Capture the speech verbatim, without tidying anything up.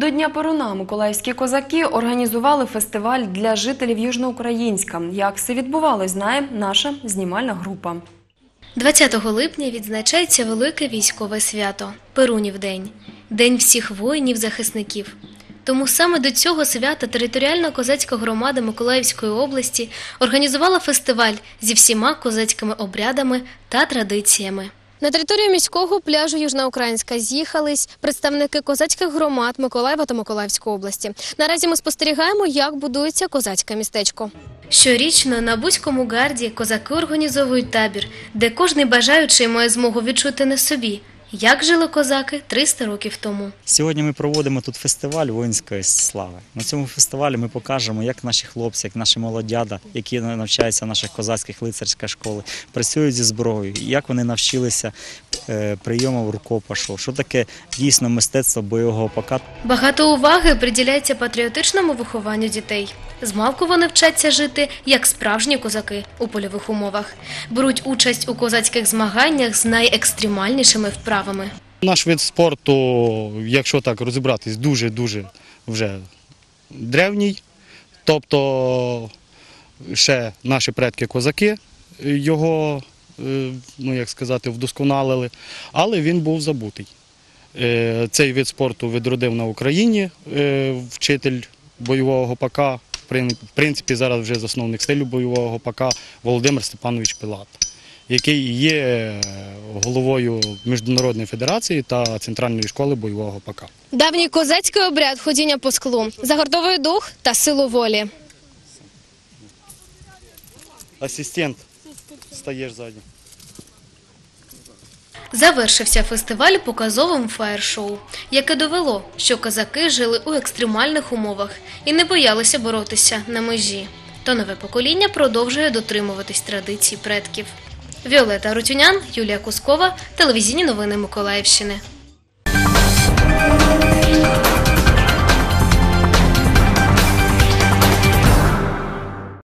До Дня Перуна миколаївські козаки організували фестиваль для жителів Южноукраїнська. Як все відбувалось, знає наша знімальна група. двадцятого липня відзначається велике військове свято – Перунів день. День всіх воїнів-захисників. Тому саме до цього свята територіальна козацька громада Миколаївської області організувала фестиваль зі всіма козацькими обрядами та традиціями. На територію міського пляжу Южноукраїнська з'їхались представники козацьких громад Миколаєва та Миколаївської області. Наразі ми спостерігаємо, як будується козацьке містечко. Щорічно на Бузькому гарді козаки організовують табір, де кожний бажаючий має змогу відчути на собі, як жили козаки триста років тому. Сьогодні ми проводимо тут фестиваль воїнської слави. На цьому фестивалі ми покажемо, як наші хлопці, як наші молодята, які навчаються в наших козацьких лицарських школах, працюють зі зброєю, як вони навчилися прийому рукопашу, що таке дійсно мистецтво бойового ПК. Багато уваги приділяється патріотичному вихованню дітей. Змалку вони вчаться жити, як справжні козаки у польових умовах. Беруть участь у козацьких змаганнях з найекстремальнішими вправами. Наш вид спорту, якщо так розібратись, дуже-дуже вже древній. Тобто ще наші предки-козаки його, ну як сказати, вдосконалили, але він був забутий. Цей вид спорту відродив на Україні вчитель бойового ПК, в принципі зараз вже засновник стилю бойового ПК Володимир Степанович Пилат, який є головою Міжнародної федерації та Центральної школи бойового ПК. Давній козацький обряд ходіння по склу загартовує дух та силу волі. Асистент, стаєш ззаді. Завершився фестиваль показовим фаєр-шоу, яке довело, що козаки жили у екстремальних умовах і не боялися боротися на межі. То нове покоління продовжує дотримуватись традицій предків. Віолета Рутюнян, Юлія Кускова, телевізійні новини Миколаївщини.